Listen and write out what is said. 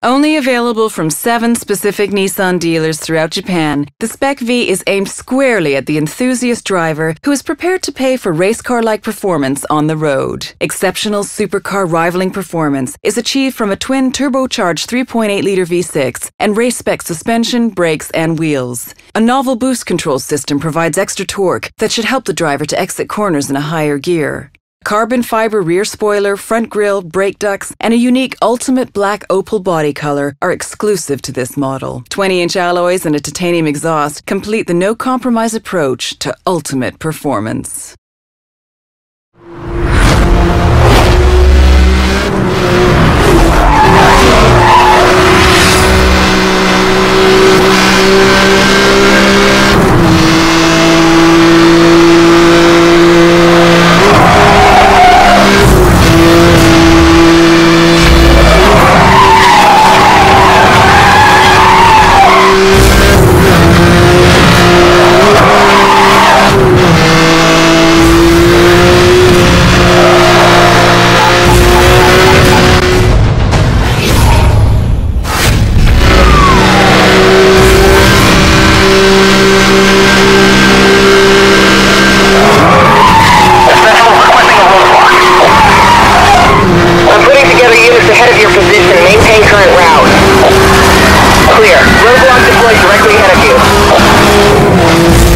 Only available from 7 specific Nissan dealers throughout Japan, the Spec V is aimed squarely at the enthusiast driver who is prepared to pay for race car-like performance on the road. Exceptional supercar rivaling performance is achieved from a twin turbocharged 3.8-liter V6 and race-spec suspension, brakes, and wheels. A novel boost control system provides extra torque that should help the driver to exit corners in a higher gear. Carbon fiber rear spoiler, front grille, brake ducts, and a unique ultimate black opal body color are exclusive to this model. 20-inch alloys and a titanium exhaust complete the no-compromise approach to ultimate performance. Clear. Roadblock deployed directly ahead of you.